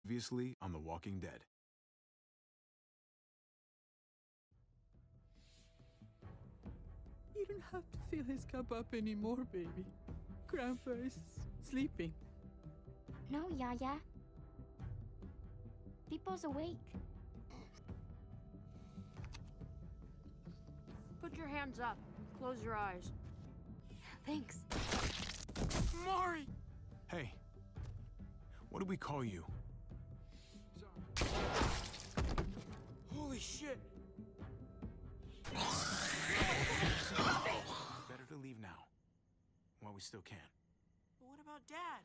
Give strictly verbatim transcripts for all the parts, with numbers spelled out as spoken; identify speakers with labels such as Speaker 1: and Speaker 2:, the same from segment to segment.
Speaker 1: Previously on The Walking Dead.
Speaker 2: You don't have to fill his cup up anymore, baby. Grandpa is sleeping.
Speaker 3: No, Yaya. People's awake.
Speaker 4: Put your hands up. Close your eyes.
Speaker 3: Thanks.
Speaker 1: Mari! Hey. What do we call you?
Speaker 5: Sorry. Holy shit!
Speaker 1: Better to leave now. While we still can.
Speaker 5: But what about Dad?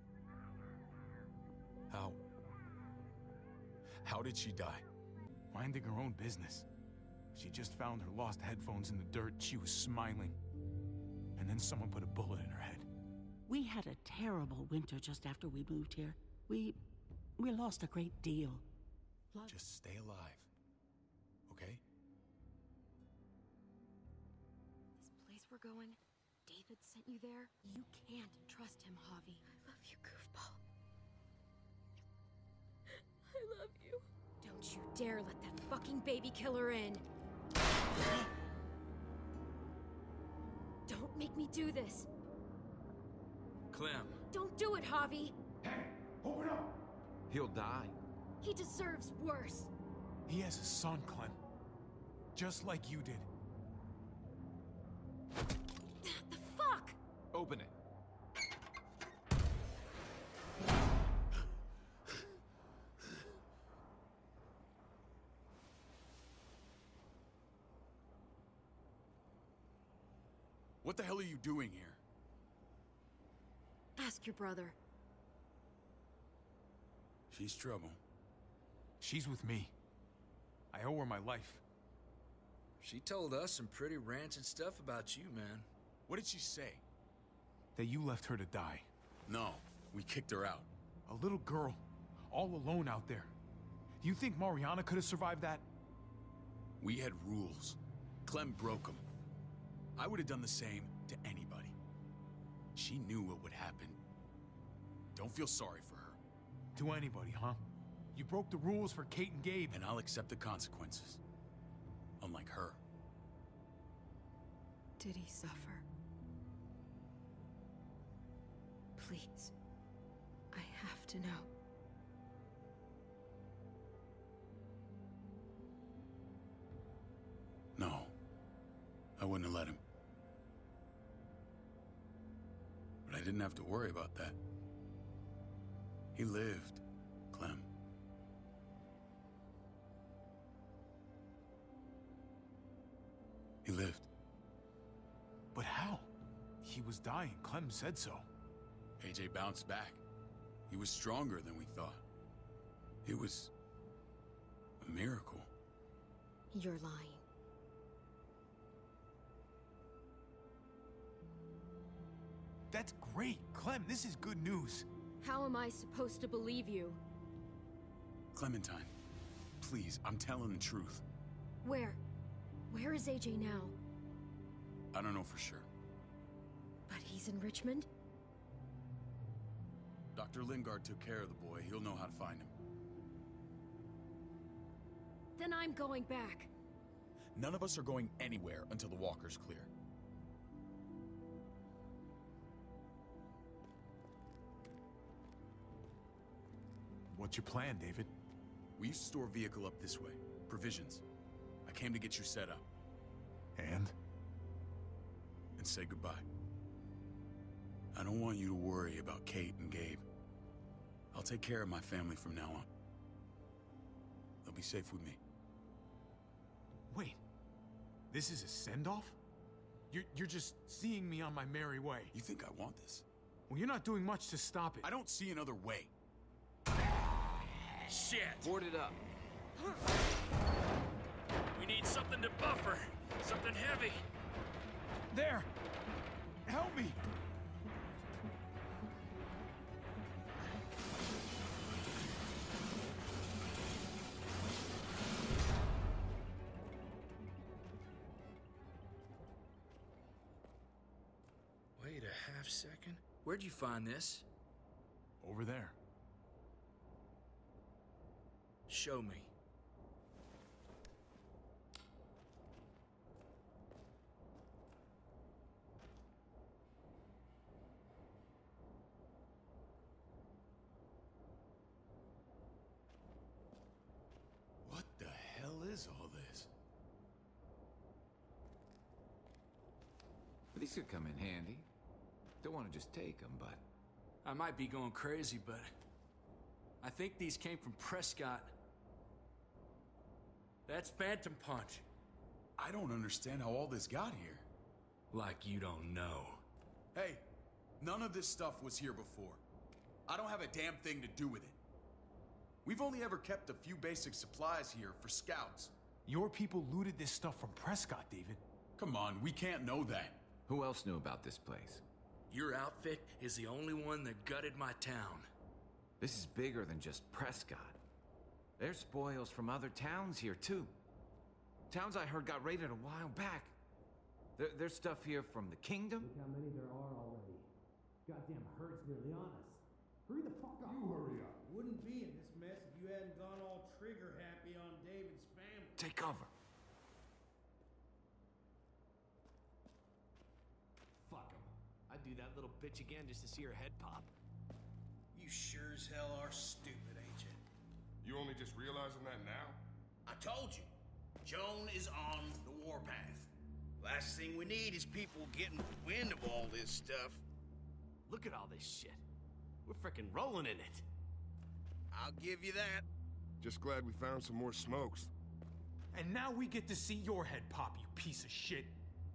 Speaker 6: How? How did she die?
Speaker 1: Minding her own business. She just found her lost headphones in the dirt. She was smiling. And then someone put a bullet in her head.
Speaker 7: We had a terrible winter just after we moved here. We... we lost a great deal.
Speaker 6: Just stay alive. Okay?
Speaker 4: This place we're going, David sent you there? You can't trust him, Javi.
Speaker 3: I love you, goofball.
Speaker 4: I love you. Don't you dare let that fucking baby killer in. Don't make me do this.
Speaker 5: Clem.
Speaker 4: Don't do it, Javi.
Speaker 1: Open up!
Speaker 5: He'll die.
Speaker 4: He deserves worse.
Speaker 1: He has a son, Clem. Just like you did.
Speaker 4: The fuck?
Speaker 5: Open it.
Speaker 6: What the hell are you doing here?
Speaker 4: Ask your brother.
Speaker 6: She's trouble.
Speaker 1: She's with me. I owe her my life.
Speaker 8: She told us some pretty rancid stuff about you, man.
Speaker 6: What did she say?
Speaker 1: That you left her to die.
Speaker 6: No, we kicked her out.
Speaker 1: A little girl, all alone out there. Do you think Mariana could have survived that?
Speaker 6: We had rules. Clem broke them. I would have done the same to anybody. She knew what would happen. Don't feel sorry for her.
Speaker 1: To anybody, huh? You broke the rules for Kate and Gabe.
Speaker 6: And I'll accept the consequences. Unlike her.
Speaker 4: Did he suffer? Please. I have to know.
Speaker 6: No. I wouldn't have let him. But I didn't have to worry about that. He lived, Clem. He lived.
Speaker 1: But how? He was dying. Clem said so.
Speaker 6: A J bounced back. He was stronger than we thought. It was a miracle.
Speaker 4: You're lying.
Speaker 1: That's great. Clem, this is good news.
Speaker 4: How am I supposed to believe you?
Speaker 6: Clementine, please, I'm telling the truth.
Speaker 4: Where? Where is A J now?
Speaker 6: I don't know for sure.
Speaker 4: But he's in Richmond?
Speaker 6: Doctor Lingard took care of the boy. He'll know how to find him.
Speaker 4: Then I'm going back.
Speaker 6: None of us are going anywhere until the walker's clear.
Speaker 1: What's your plan, David?
Speaker 6: We used to store a vehicle up this way. Provisions. I came to get you set up.
Speaker 1: And?
Speaker 6: And say goodbye. I don't want you to worry about Kate and Gabe. I'll take care of my family from now on. They'll be safe with me.
Speaker 1: Wait. This is a send-off? You're, you're just seeing me on my merry way.
Speaker 6: You think I want this?
Speaker 1: Well, you're not doing much to stop it.
Speaker 6: I don't see another way.
Speaker 5: Shit! Board it up. We need something to buffer. Something heavy.
Speaker 1: There! Help me!
Speaker 8: Wait a half second. Where'd you find this?
Speaker 1: Over there.
Speaker 8: Show me.
Speaker 6: What the hell is all this?
Speaker 5: These could come in handy. Don't want to just take them, but...
Speaker 8: I might be going crazy, but I think these came from Prescott. That's Phantom Punch.
Speaker 6: I don't understand how all this got here.
Speaker 8: Like you don't know.
Speaker 6: Hey, none of this stuff was here before. I don't have a damn thing to do with it. We've only ever kept a few basic supplies here for scouts.
Speaker 1: Your people looted this stuff from Prescott, David.
Speaker 6: Come on, we can't know that.
Speaker 5: Who else knew about this place?
Speaker 8: Your outfit is the only one that gutted my town.
Speaker 5: This is bigger than just Prescott. There's spoils from other towns here, too. Towns I heard got raided a while back. There, there's stuff here from the Kingdom.
Speaker 9: Look how many there are already. Goddamn herd's nearly on us. Hurry the fuck up. You hurry up.
Speaker 10: Wouldn't be in this mess if you hadn't gone all trigger happy on David's family.
Speaker 5: Take cover.
Speaker 10: Fuck him. I'd do that little bitch again just to see her head pop.
Speaker 11: You sure as hell are stupid, ain't you?
Speaker 12: You only just realizing that now?
Speaker 11: I told you. Joan is on the warpath. Last thing we need is people getting wind of all this stuff.
Speaker 10: Look at all this shit. We're frickin' rolling in it.
Speaker 11: I'll give you that.
Speaker 12: Just glad we found some more smokes.
Speaker 1: And now we get to see your head pop, you piece of shit.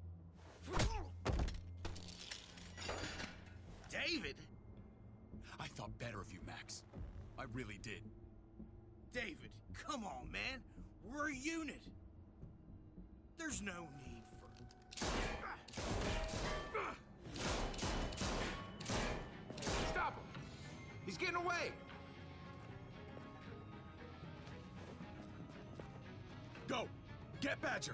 Speaker 11: David?
Speaker 6: I thought better of you, Max. I really did.
Speaker 11: David, come on, man. We're a unit. There's no need for...
Speaker 5: Stop him! He's getting away!
Speaker 6: Go! Get Badger!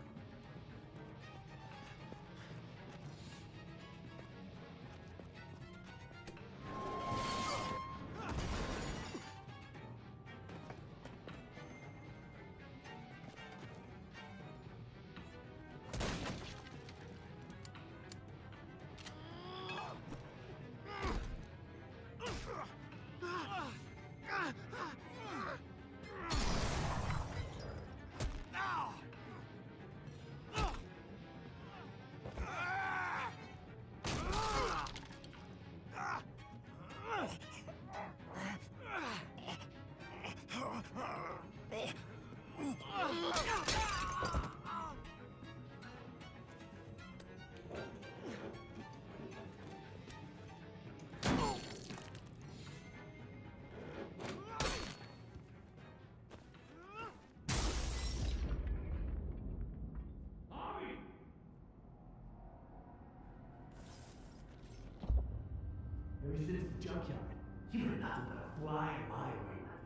Speaker 9: Ever since the junkyard, you were nothing but a fly in my ointment.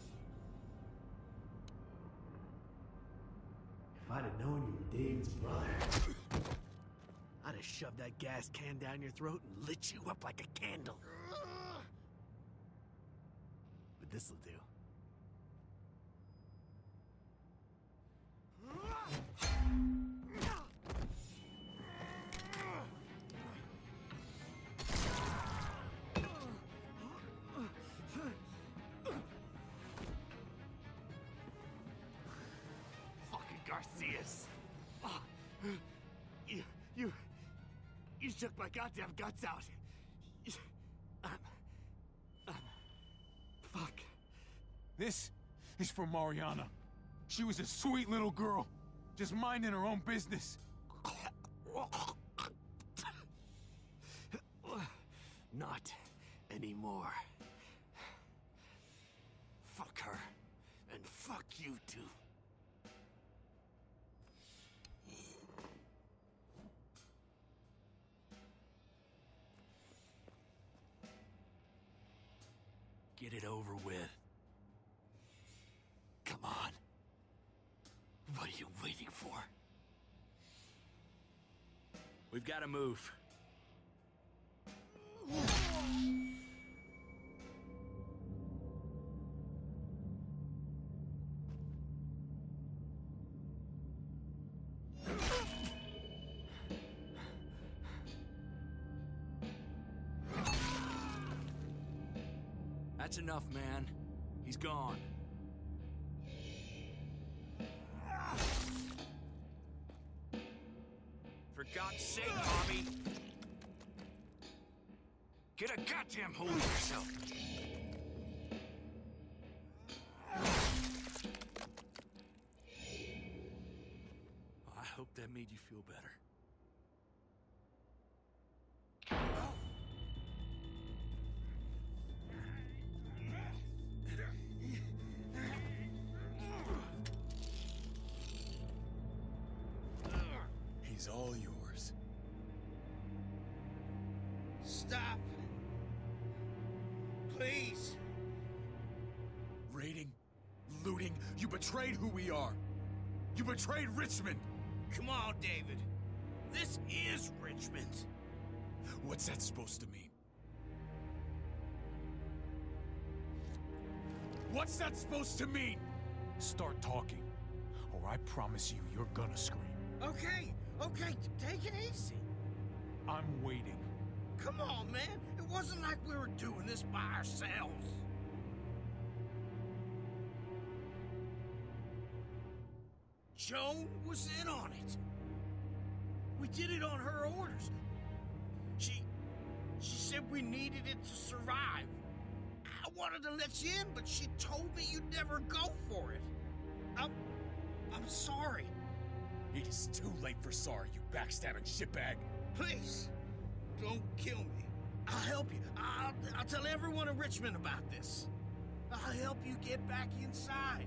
Speaker 9: If I'd have known you were David's brother, I'd have shoved that gas can down your throat and lit you up like a candle. But this'll do. Garcias. Oh, you, you, you shook my goddamn guts out. Um, um, fuck.
Speaker 1: This is for Mariana. She was a sweet little girl, just minding her own business.
Speaker 9: Not anymore. Fuck her, and fuck you too. Get it over with. Come on. What are you waiting for?
Speaker 8: We've got to move. That's enough, man. He's gone. For God's sake, Bobby! Get a goddamn hold of yourself! I hope that made you feel better.
Speaker 6: He's all yours.
Speaker 11: Stop. Please.
Speaker 6: Raiding, looting, you betrayed who we are. You betrayed Richmond.
Speaker 11: Come on, David. This is Richmond.
Speaker 6: What's that supposed to mean? What's that supposed to mean?
Speaker 1: Start talking, or I promise you, you're gonna scream.
Speaker 11: Okay, okay, take it easy.
Speaker 1: I'm waiting.
Speaker 11: Come on, man. It wasn't like we were doing this by ourselves. Joan was in on it. We did it on her orders. She... she said we needed it to survive. I wanted to let you in, but she told me you'd never go for it. I'm... I'm sorry.
Speaker 6: It is too late for sorry, you backstabbing shitbag.
Speaker 11: Please, don't kill me. I'll help you. I'll, I'll tell everyone in Richmond about this. I'll help you get back inside.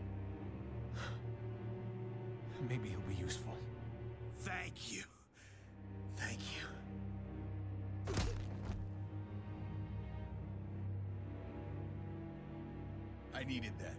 Speaker 1: Maybe he'll be useful.
Speaker 11: Thank you. Thank you.
Speaker 6: I needed that.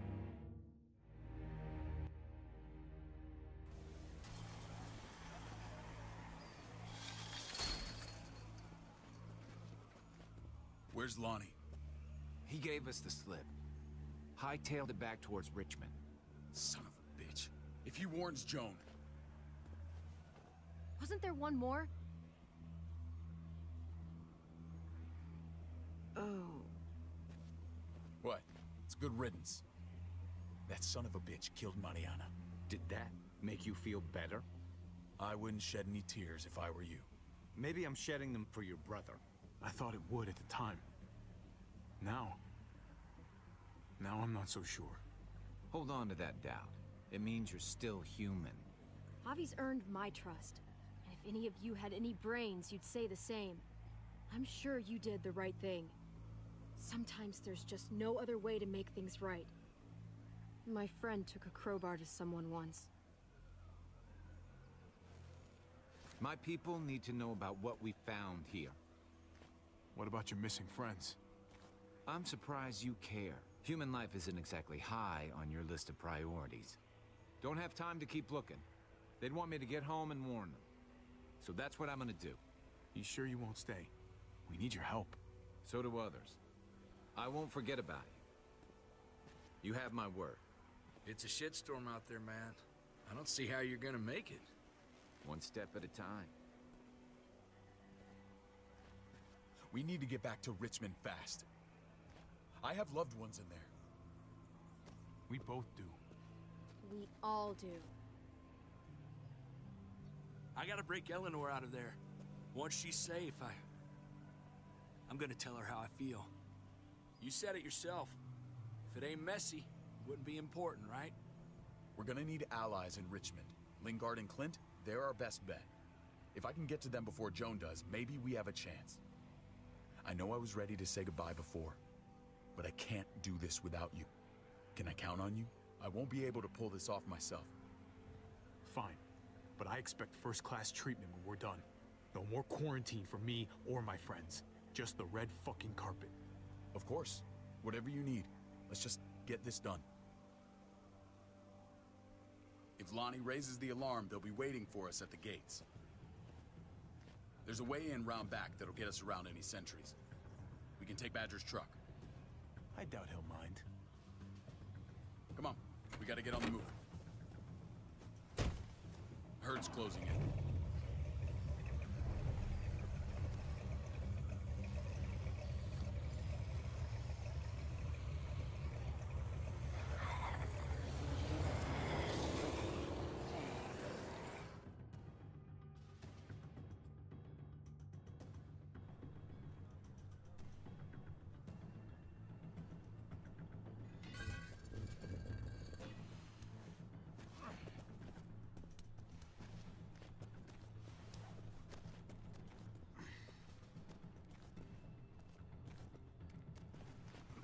Speaker 6: Where's Lonnie?
Speaker 5: He gave us the slip. Hightailed it back towards Richmond.
Speaker 6: Son of a bitch. If he warns Joan...
Speaker 4: Wasn't there one more? Oh.
Speaker 6: What? It's good riddance. That son of a bitch killed Mariana.
Speaker 13: Did that make you feel better?
Speaker 6: I wouldn't shed any tears if I were you.
Speaker 13: Maybe I'm shedding them for your brother.
Speaker 1: I thought it would at the time. Now... Now I'm not so sure.
Speaker 5: Hold on to that doubt. It means you're still human.
Speaker 4: Javi's earned my trust. And if any of you had any brains, you'd say the same. I'm sure you did the right thing. Sometimes there's just no other way to make things right. My friend took a crowbar to someone once.
Speaker 5: My people need to know about what we found here.
Speaker 1: What about your missing friends?
Speaker 5: I'm surprised you care. Human life isn't exactly high on your list of priorities. Don't have time to keep looking. They'd want me to get home and warn them. So that's what I'm gonna do.
Speaker 1: You sure you won't stay? We need your help.
Speaker 5: So do others. I won't forget about you. You have my word.
Speaker 8: It's a shitstorm out there, man. I don't see how you're gonna make it.
Speaker 5: One step at a time.
Speaker 6: We need to get back to Richmond fast. I have loved ones in there.
Speaker 1: We both do.
Speaker 4: We all do.
Speaker 8: I gotta break Eleanor out of there. Once she's safe, I... I'm gonna tell her how I feel. You said it yourself. If it ain't messy, it wouldn't be important, right?
Speaker 6: We're gonna need allies in Richmond. Lingard and Clint, they're our best bet. If I can get to them before Joan does, maybe we have a chance. I know I was ready to say goodbye before, but I can't do this without you. Can I count on you? I won't be able to pull this off myself.
Speaker 1: Fine, but I expect first-class treatment when we're done. No more quarantine for me or my friends. Just the red fucking carpet.
Speaker 6: Of course. Whatever you need. Let's just get this done. If Lonnie raises the alarm, they'll be waiting for us at the gates. There's a way in round back that'll get us around any sentries. We can take Badger's truck.
Speaker 1: I doubt he'll mind.
Speaker 6: Come on, we gotta get on the move. Herd's closing in.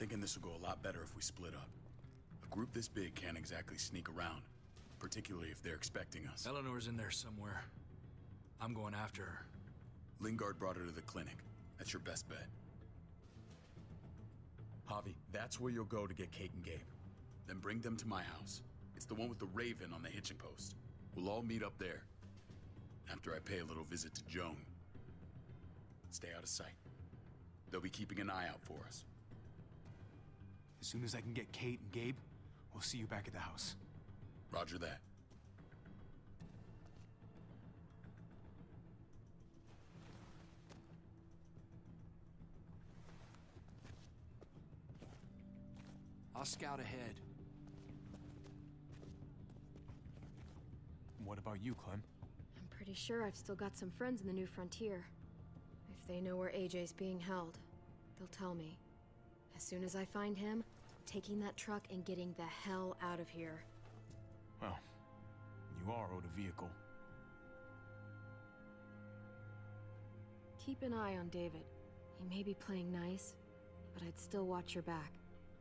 Speaker 6: thinking this will go a lot better if we split up. A group this big can't exactly sneak around, particularly if they're expecting us.
Speaker 8: Eleanor's in there somewhere. I'm going after her.
Speaker 6: Lingard brought her to the clinic. That's your best bet. Javi, that's where you'll go to get Kate and Gabe. Then bring them to my house. It's the one with the Raven on the hitching post. We'll all meet up there. After I pay a little visit to Joan. Stay out of sight. They'll be keeping an eye out for us.
Speaker 1: As soon as I can get Kate and Gabe, we'll see you back at the house.
Speaker 6: Roger that.
Speaker 8: I'll scout ahead.
Speaker 1: What about you, Clem?
Speaker 4: I'm pretty sure I've still got some friends in the New Frontier. If they know where A J's being held, they'll tell me. As soon as I find him, I'm taking that truck and getting the hell out of here.
Speaker 1: Well, you are owed a vehicle.
Speaker 4: Keep an eye on David. He may be playing nice, but I'd still watch your back.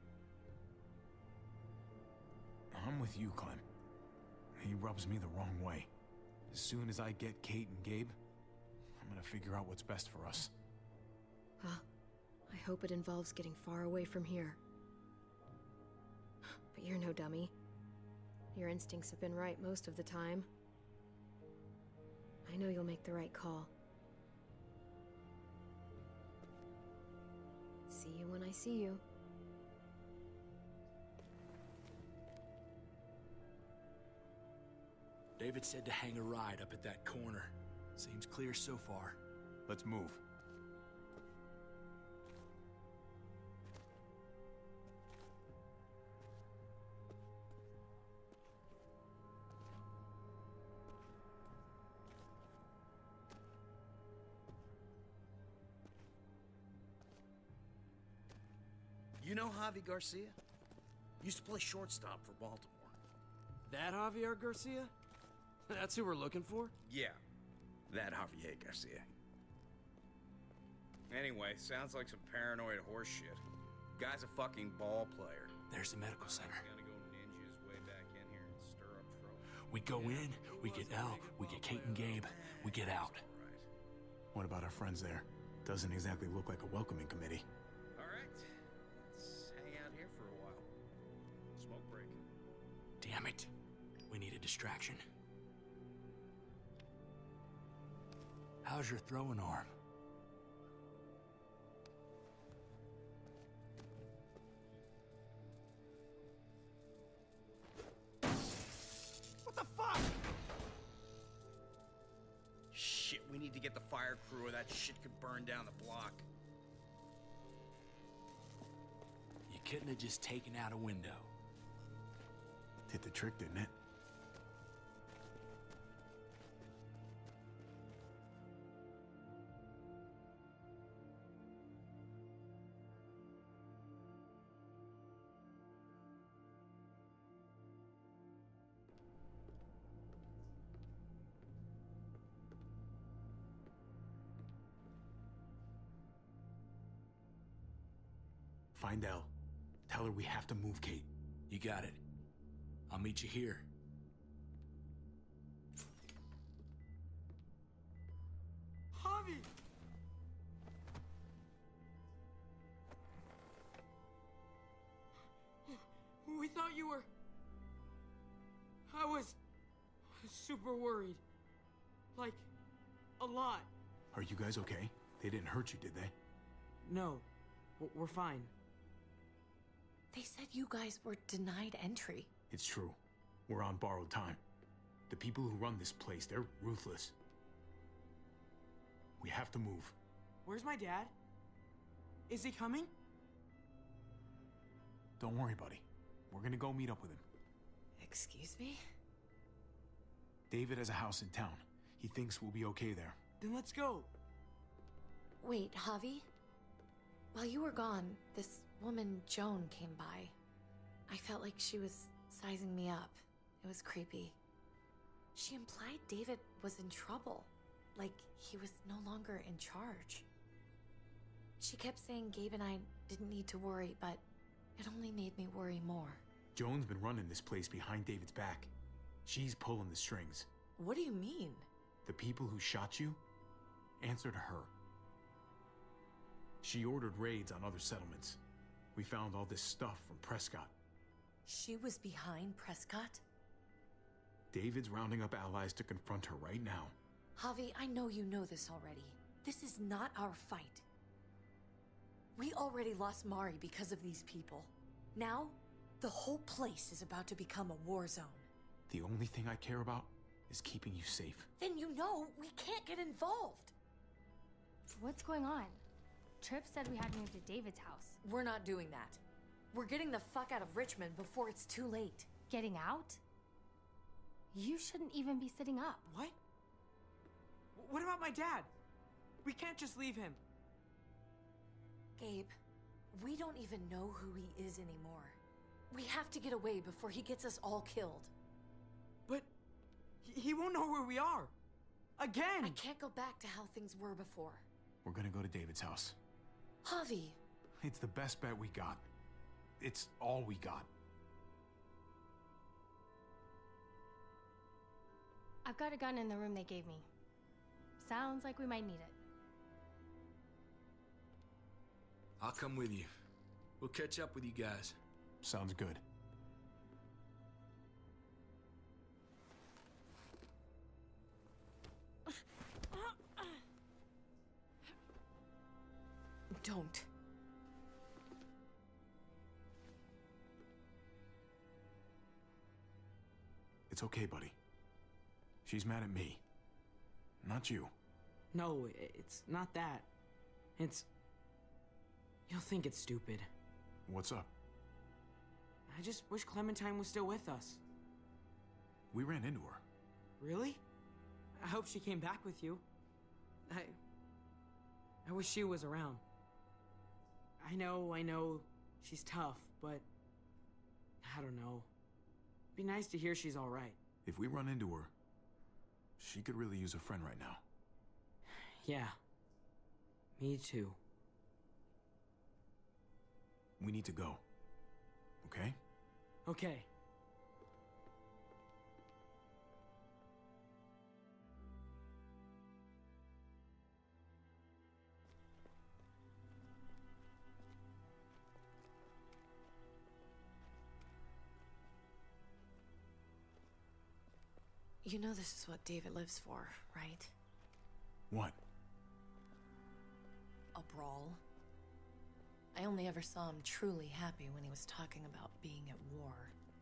Speaker 1: I'm with you, Clem. He rubs me the wrong way. As soon as I get Kate and Gabe, I'm gonna figure out what's best for us.
Speaker 4: Well, I hope it involves getting far away from here. But you're no dummy. Your instincts have been right most of the time. I know you'll make the right call. See you when I see you.
Speaker 8: David said to hang a ride up at that corner. Seems clear so far.
Speaker 1: Let's move.
Speaker 11: You know Javi Garcia? Used to play shortstop for Baltimore.
Speaker 9: That Javier Garcia? That's who we're looking for?
Speaker 14: Yeah, that Javier Garcia. Anyway, sounds like some paranoid horse shit. Guy's a fucking ball player.
Speaker 8: There's the medical center.
Speaker 14: Gonna go ninja his way back in here and stir up trouble.
Speaker 8: We go in, we get Elle, we get Kate and Gabe, we get out.
Speaker 1: What about our friends there? Doesn't exactly look like a welcoming committee.
Speaker 14: All right, let's hang out here for a while. Smoke break.
Speaker 8: Damn it. We need a distraction. How's your throwing arm?
Speaker 11: What the fuck?
Speaker 14: Shit, we need to get the fire crew or that shit could burn down the block.
Speaker 8: You couldn't have just taken out a window.
Speaker 1: Did the trick, didn't it? Find Elle. Tell her we have to move Kate.
Speaker 8: You got it. I'll meet you here.
Speaker 9: Javi! We thought you were... I was... super worried. Like, a lot.
Speaker 1: Are you guys okay? They didn't hurt you, did they?
Speaker 9: No, w- we're fine.
Speaker 15: They said you guys were denied entry.
Speaker 1: It's true. We're on borrowed time. The people who run this place, they're ruthless. We have to move.
Speaker 9: Where's my dad? Is he coming?
Speaker 1: Don't worry, buddy. We're gonna go meet up with him.
Speaker 15: Excuse me?
Speaker 1: David has a house in town. He thinks we'll be okay there.
Speaker 9: Then let's go.
Speaker 15: Wait, Javi? While you were gone, this woman, Joan, came by. I felt like she was sizing me up. It was creepy. She implied David was in trouble. Like he was no longer in charge. She kept saying Gabe and I didn't need to worry, but It only made me worry more.
Speaker 1: Joan's been running this place behind David's back. She's pulling the strings.
Speaker 15: What do you mean?
Speaker 1: The people who shot you answer to her. She ordered raids on other settlements. We found all this stuff from Prescott.
Speaker 15: She was behind Prescott?
Speaker 1: David's rounding up allies to confront her right now.
Speaker 15: Javi, I know you know this already. This is not our fight. We already lost Mari because of these people. Now, the whole place is about to become a war zone.
Speaker 1: The only thing I care about is keeping you safe.
Speaker 15: Then you know we can't get involved.
Speaker 3: What's going on? Tripp said we had to move to David's house.
Speaker 15: We're not doing that. We're getting the fuck out of Richmond before it's too late.
Speaker 3: Getting out? You shouldn't even be sitting up.
Speaker 16: What? What about my dad? We can't just leave him.
Speaker 15: Gabe, we don't even know who he is anymore. We have to get away before he gets us all killed.
Speaker 16: But he won't know where we are. Again!
Speaker 15: I can't go back to how things were before.
Speaker 1: We're gonna go to David's house.
Speaker 15: Javi!
Speaker 1: It's the best bet we got. It's all we got.
Speaker 3: I've got a gun in the room they gave me. Sounds like we might need it.
Speaker 8: I'll come with you. We'll catch up with you guys.
Speaker 1: Sounds good.
Speaker 15: Don't.
Speaker 1: It's okay, buddy. She's mad at me. Not you.
Speaker 16: No, it's not that. It's... You'll think it's stupid.
Speaker 1: What's up?
Speaker 16: I just wish Clementine was still with us.
Speaker 1: We ran into her.
Speaker 16: Really? I hope she came back with you. I... I wish she was around. I know, I know, she's tough, but... I don't know. It'd be nice to hear she's alright.
Speaker 1: If we run into her, she could really use a friend right now.
Speaker 16: Yeah. Me too.
Speaker 1: We need to go. Okay?
Speaker 16: Okay.
Speaker 15: You know this is what David lives for, right?
Speaker 1: What?
Speaker 15: A brawl. I only ever saw him truly happy when he was talking about being at war.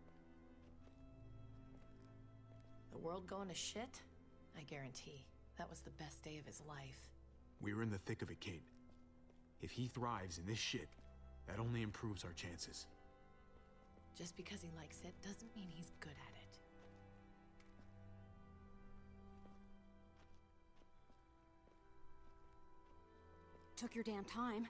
Speaker 15: The world going to shit? I guarantee. That was the best day of his life.
Speaker 1: We're in the thick of it, Kate. If he thrives in this shit, that only improves our chances.
Speaker 15: Just because he likes it doesn't mean he's good at it.
Speaker 4: Took your damn time.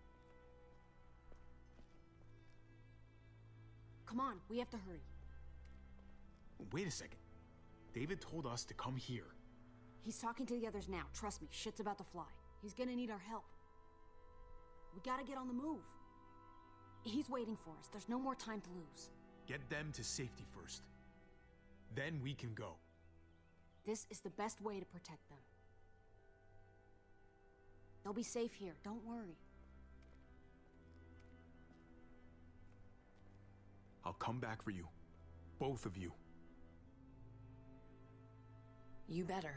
Speaker 4: Come on, we have to hurry.
Speaker 1: Wait a second. David told us to come here.
Speaker 4: He's talking to the others now. Trust me, shit's about to fly. He's gonna need our help. We gotta get on the move. He's waiting for us. There's no more time to lose.
Speaker 1: Get them to safety first. Then we can go.
Speaker 4: This is the best way to protect them. They'll be safe here, don't worry.
Speaker 1: I'll come back for you. Both of you.
Speaker 15: You better.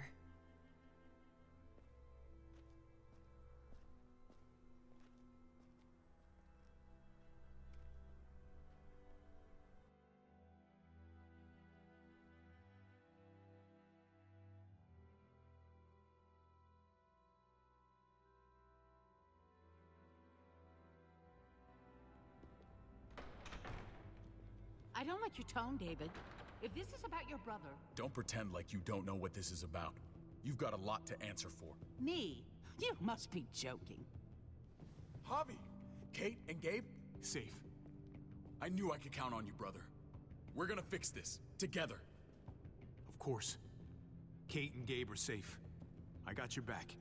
Speaker 7: I don't like your tone, David. If this is about your brother...
Speaker 6: Don't pretend like you don't know what this is about. You've got a lot to answer for.
Speaker 7: Me? You must be joking.
Speaker 6: Javi! Kate and Gabe? Safe. I knew I could count on you, brother. We're gonna fix this. Together.
Speaker 1: Of course. Kate and Gabe are safe. I got your back.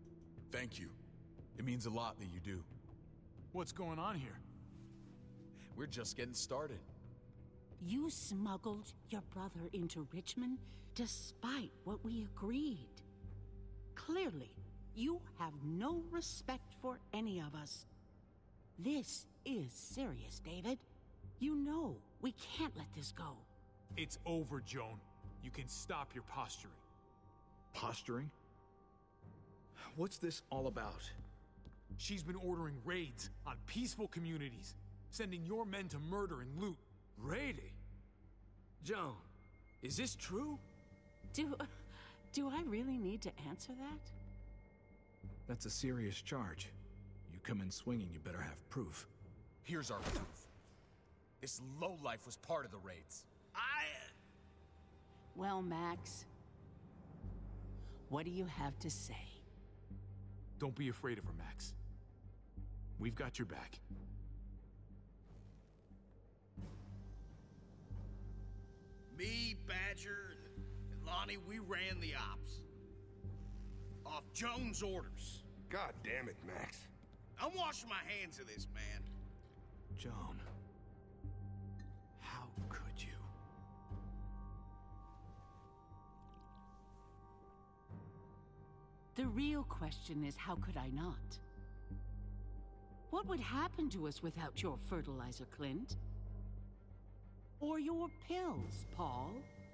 Speaker 6: Thank you. It means a lot that you do.
Speaker 1: What's going on here?
Speaker 17: We're just getting started.
Speaker 7: You smuggled your brother into Richmond despite what we agreed. Clearly, you have no respect for any of us. This is serious, David. You know we can't let this go.
Speaker 1: It's over, Joan. You can stop your posturing.
Speaker 17: Posturing? What's this all about?
Speaker 1: She's been ordering raids on peaceful communities, sending your men to murder and loot.
Speaker 8: Raiding? Joan, is this true?
Speaker 7: Do... do I really need to answer that?
Speaker 17: That's a serious charge. You come in swinging, you better have proof.
Speaker 18: Here's our proof. This lowlife was part of the raids.
Speaker 11: I...
Speaker 7: Well, Max, what do you have to say?
Speaker 1: Don't be afraid of her, Max. We've got your back.
Speaker 11: Me, Badger, and Lonnie, we ran the ops. Off Joan's orders.
Speaker 12: God damn it, Max.
Speaker 11: I'm washing my hands of this, man.
Speaker 17: Joan. How could you?
Speaker 7: The real question is, how could I not? What would happen to us without your fertilizer, Clint? Or your pills, Paul?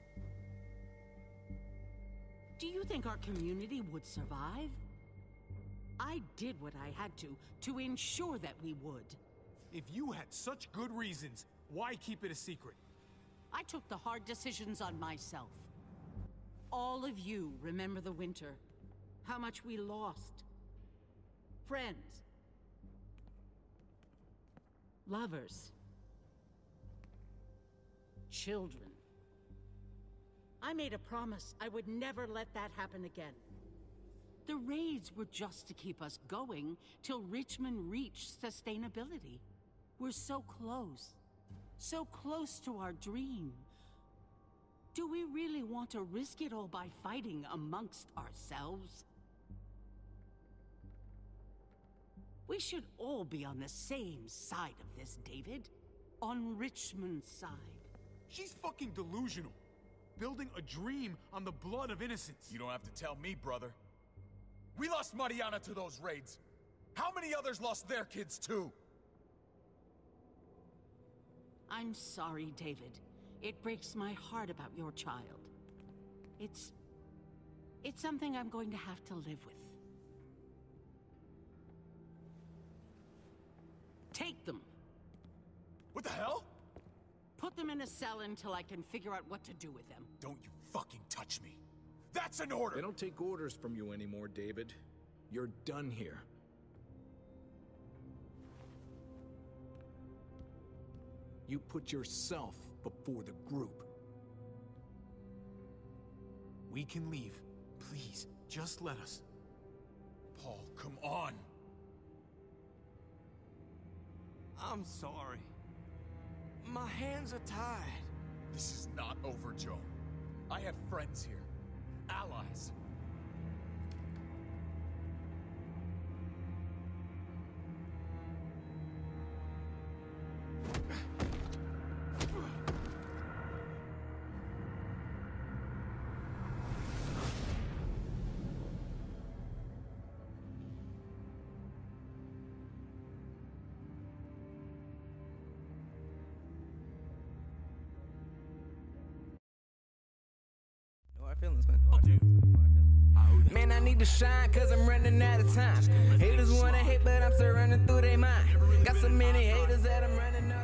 Speaker 7: Do you think our community would survive? I did what I had to, to ensure that we would.
Speaker 1: If you had such good reasons, why keep it a secret?
Speaker 7: I took the hard decisions on myself. All of you remember the winter. How much we lost. Friends. Lovers. Children. I made a promise I would never let that happen again. The raids were just to keep us going till Richmond reached sustainability. We're so close. So close to our dream. Do we really want to risk it all by fighting amongst ourselves? We should all be on the same side of this, David. On Richmond's side.
Speaker 1: She's fucking delusional. Building a dream on the blood of innocents.
Speaker 18: You don't have to tell me, brother. We lost Mariana to those raids. How many others lost their kids too?
Speaker 7: I'm sorry, David. It breaks my heart about your child. It's... it's something I'm going to have to live with. Take them.
Speaker 18: What the hell?
Speaker 7: Put them in a cell until I can figure out what to do with them.
Speaker 18: Don't you fucking touch me. That's an order!
Speaker 17: They don't take orders from you anymore, David. You're done here. You put yourself before the group.
Speaker 1: We can leave. Please, just let us.
Speaker 18: Paul, come on!
Speaker 11: I'm sorry. My hands are tied.
Speaker 18: This is not over, Joe. I have friends here. Allies.
Speaker 19: Feelings, man. Oh, dude. Man, I need to shine cause I'm running out of time. Haters wanna hate, but I'm still running through their mind. Got so many haters that I'm running out.